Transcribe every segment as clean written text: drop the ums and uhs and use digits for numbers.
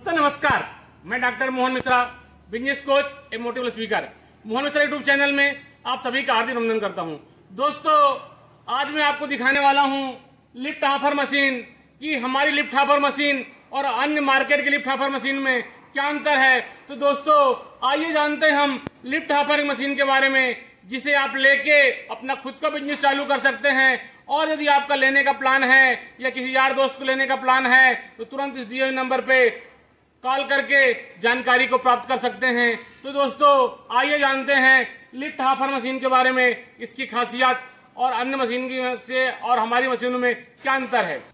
तो नमस्कार, मैं doctor Mohan Mishra, business coach एवं motivational speaker. Mohan Mishra YouTube channel में आप सभी का हार्दिक अभिनंदन करता हूं। दोस्तों, आज मैं आपको दिखाने वाला हूं लिफ्ट हाफर मशीन की हमारी लिफ्ट हाफर मशीन और अन्य मार्केट की लिफ्ट हाफर मशीन में क्या अंतर है। तो दोस्तों, आइए जानते हैं हम लिफ्ट हाफर मशीन के बारे में, जिसे आप लेके अपना खुद का बिजनेस चालू कर सकते हैं। और यदि आपका लेने का प्लान है या किसी यार दोस्त को लेने का प्लान है तो तुरंत इस दिए हुए नंबर पे कॉल करके जानकारी को प्राप्त कर सकते हैं। तो दोस्तों, आइए जानते हैं लिफ्ट हाफर मशीन के बारे में, इसकी खासियत और अन्य मशीन की से और हमारी मशीनों में क्या अंतर है।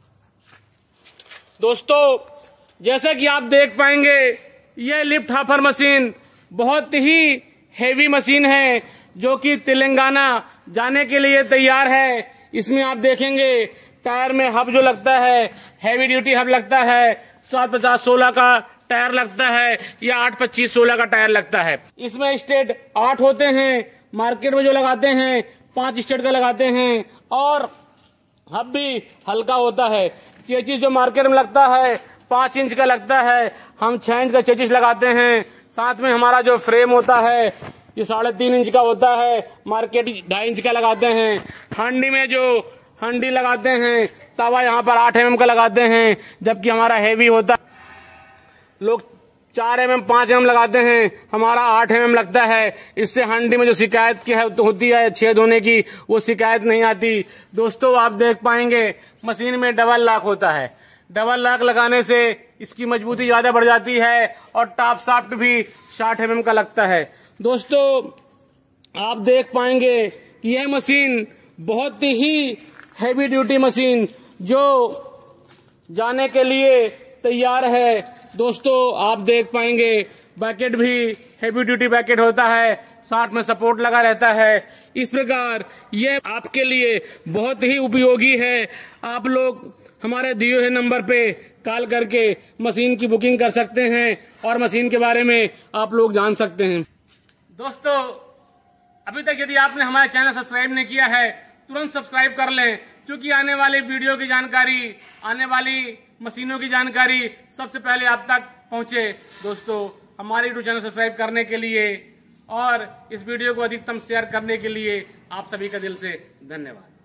दोस्तों, जैसा कि आप देख पाएंगे, यह लिफ्ट हाफर मशीन बहुत ही हेवी मशीन है जो कि तेलंगाना जाने के लिए तैयार है। इसमें आप देखेंगे टायर में हब जो लगता है, हैवी ड्यूटी हब लगता है। 750-16 का टायर लगता है या 825-16 का टायर लगता है। इसमें स्टेट 8 होते हैं, मार्केट में जो लगाते हैं 5 स्टेट का लगाते हैं। और हब भी हल्का होता है। चेचिस जो मार्केट में लगता है 5 इंच का लगता है, हम 6 इंच का चेचिस लगाते हैं। साथ में हमारा जो फ्रेम होता है ये 3.5 इंच का होता है, मार्केट 2.5 इंच का लगाते हैं। हंडी में जो हंडी लगाते हैं, तवा यहाँ पर 8 mm का लगाते हैं, जबकि हमारा हैवी होता है। लोग 4 mm 5 mm लगाते हैं, हमारा 8 mm लगता है। इससे हंडी में जो शिकायत की होती है छेद होने की, वो शिकायत नहीं आती। दोस्तों, आप देख पाएंगे मशीन में डबल लॉक होता है। डबल लॉक लगाने से इसकी मजबूती ज्यादा बढ़ जाती है और टॉप शाफ्ट भी 60 mm का लगता है। दोस्तों, आप देख पाएंगे कि यह मशीन बहुत ही हैवी ड्यूटी मशीन जो जाने के लिए तैयार है। दोस्तों, आप देख पाएंगे बैकेट भी हैवी ड्यूटी बैकेट होता है, साथ में सपोर्ट लगा रहता है। इस प्रकार यह आपके लिए बहुत ही उपयोगी है। आप लोग हमारे दिए हुए नंबर पे कॉल करके मशीन की बुकिंग कर सकते हैं और मशीन के बारे में आप लोग जान सकते हैं। दोस्तों, अभी तक यदि आपने हमारा चैनल सब्सक्राइब नहीं किया है, तुरंत सब्सक्राइब कर लें, क्योंकि आने वाली वीडियो की जानकारी, आने वाली मशीनों की जानकारी सबसे पहले आप तक पहुंचे। दोस्तों, हमारे यूट्यूब चैनल सब्सक्राइब करने के लिए और इस वीडियो को अधिकतम शेयर करने के लिए आप सभी का दिल से धन्यवाद।